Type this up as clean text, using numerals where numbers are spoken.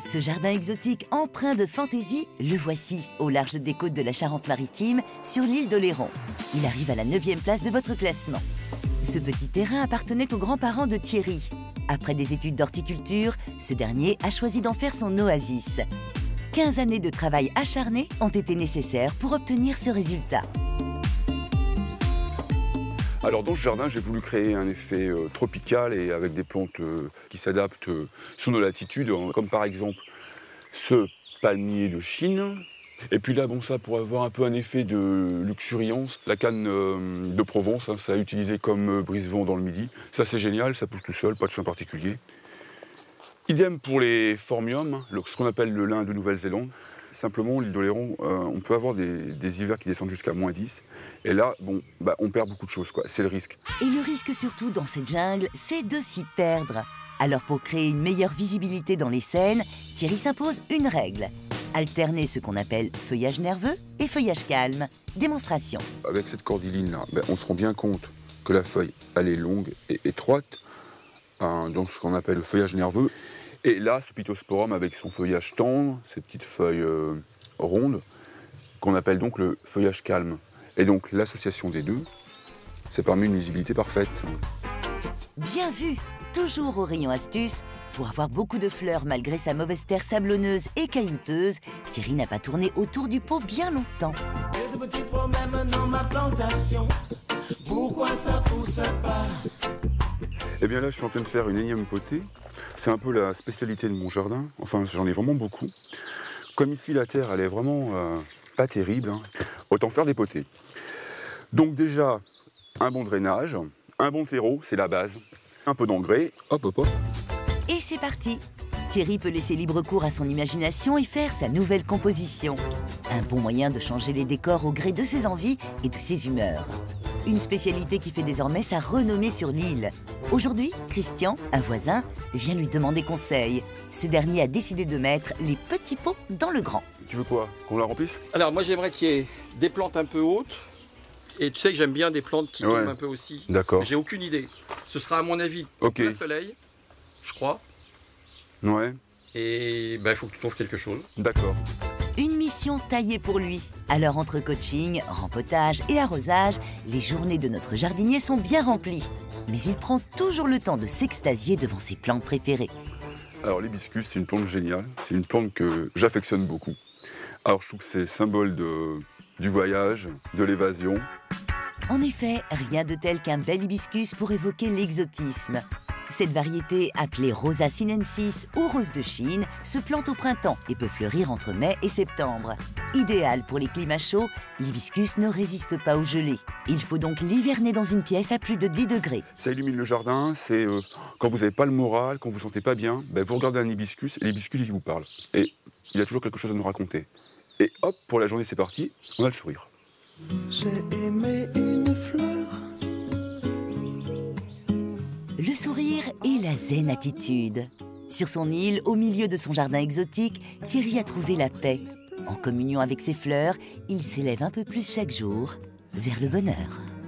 Ce jardin exotique empreint de fantaisie, le voici au large des côtes de la Charente-Maritime, sur l'île d'Oléron. Il arrive à la 9e place de votre classement. Ce petit terrain appartenait aux grands-parents de Thierry. Après des études d'horticulture, ce dernier a choisi d'en faire son oasis. 15 années de travail acharné ont été nécessaires pour obtenir ce résultat. Alors dans ce jardin, j'ai voulu créer un effet tropical et avec des plantes qui s'adaptent sous nos latitudes, comme par exemple ce palmier de Chine. Et puis là, bon, ça pour avoir un peu un effet de luxuriance, la canne de Provence, hein, ça a utilisé comme brise-vent dans le Midi. Ça c'est génial, ça pousse tout seul, pas de soin particulier. Idem pour les phormiums, ce qu'on appelle le lin de Nouvelle-Zélande. Simplement, l'île d'Oléron, on peut avoir des hivers qui descendent jusqu'à -10. Et là, bon, on perd beaucoup de choses, quoi. C'est le risque. Et le risque surtout dans cette jungle, c'est de s'y perdre. Alors pour créer une meilleure visibilité dans les scènes, Thierry s'impose une règle. Alterner ce qu'on appelle feuillage nerveux et feuillage calme. Démonstration. Avec cette cordyline-là, on se rend bien compte que la feuille, elle est longue et étroite, dans ce qu'on appelle le feuillage nerveux. Et là, ce Pittosporum avec son feuillage tendre, ces petites feuilles rondes, qu'on appelle donc le feuillage calme. Et donc l'association des deux, ça permet une visibilité parfaite. Bien vu! Toujours au rayon astuce, pour avoir beaucoup de fleurs malgré sa mauvaise terre sablonneuse et caillouteuse, Thierry n'a pas tourné autour du pot bien longtemps. J'ai de petits problèmes dans ma plantation. Pourquoi ça pousse pas? Eh bien là, je suis en train de faire une énième potée. C'est un peu la spécialité de mon jardin. Enfin, j'en ai vraiment beaucoup. Comme ici, la terre, elle est vraiment pas terrible, hein. Autant faire des potées. Donc déjà, un bon drainage, un bon terreau, c'est la base. Un peu d'engrais, hop, hop, hop. Et c'est parti! Thierry peut laisser libre cours à son imagination et faire sa nouvelle composition. Un bon moyen de changer les décors au gré de ses envies et de ses humeurs. Une spécialité qui fait désormais sa renommée sur l'île. Aujourd'hui, Christian, un voisin, vient lui demander conseil. Ce dernier a décidé de mettre les petits pots dans le grand. Tu veux quoi? Qu'on la remplisse? Alors moi j'aimerais qu'il y ait des plantes un peu hautes. Et tu sais que j'aime bien des plantes qui tombent un peu aussi. D'accord. J'ai aucune idée. Ce sera à mon avis le soleil, je crois. Ouais. Et il faut que tu trouves quelque chose. D'accord. Une mission taillée pour lui. Alors entre coaching, rempotage et arrosage, les journées de notre jardinier sont bien remplies. Mais il prend toujours le temps de s'extasier devant ses plantes préférées. Alors l'hibiscus, c'est une plante géniale. C'est une plante que j'affectionne beaucoup. Alors je trouve que c'est symbole du voyage, de l'évasion. En effet, rien de tel qu'un bel hibiscus pour évoquer l'exotisme. Cette variété, appelée Rosa sinensis ou rose de Chine, se plante au printemps et peut fleurir entre mai et septembre. Idéal pour les climats chauds, l'hibiscus ne résiste pas aux gelées. Il faut donc l'hiverner dans une pièce à plus de 10 degrés. Ça illumine le jardin, c'est quand vous n'avez pas le moral, quand vous ne vous sentez pas bien, vous regardez un hibiscus et l'hibiscus il vous parle. Et il a toujours quelque chose à nous raconter. Et hop, pour la journée c'est parti, on a le sourire. J'ai aimé une fleur. Le sourire et la zen attitude. Sur son île, au milieu de son jardin exotique, Thierry a trouvé la paix. En communion avec ses fleurs, il s'élève un peu plus chaque jour vers le bonheur.